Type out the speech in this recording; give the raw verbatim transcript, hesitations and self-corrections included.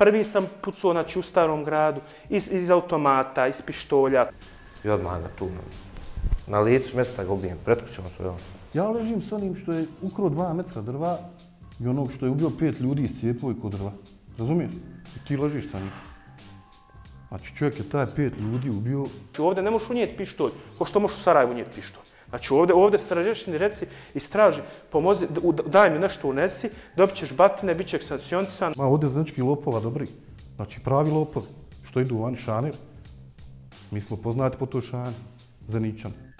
Prvi sam pucao, znači, u Starom gradu, iz, iz automata, iz pištolja. I odmah ga tu, na licu mjesta ga ubijem, pred kućom svojom. Ja ležim s onim što je ukrao dva metra drva i onog što je ubio pet ljudi iz cijepovi kod drva. Razumiješ? I ti ležiš sa njim. Znači čovjek je taj pet ljudi ubio. Znači ovdje ne možeš unijeti pištolj, ko što možeš u Sarajevu unijeti pištolj. Znači ovdje, ovdje stražešćini reci, istraži, pomozi, daj mi nešto unesi, dobit ćeš batine, bit će sankcionisan. Ma ovdje znački lopova dobri. Znači pravi lopovi, što idu vani šaner. Mi smo poznati po toj šani, Zeničani.